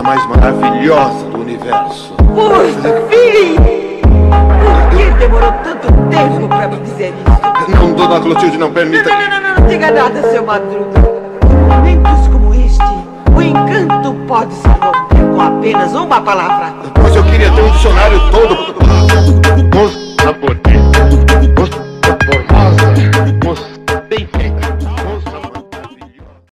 coisa mais maravilhosa do universo. Por fim! Por que demorou tanto tempo pra me dizer isso? Não, dona Clotilde, não permita. Não diga nada, seu Madruga. Em momentos como este, o encanto pode se romper com apenas uma palavra. Mas eu queria ter um dicionário todo.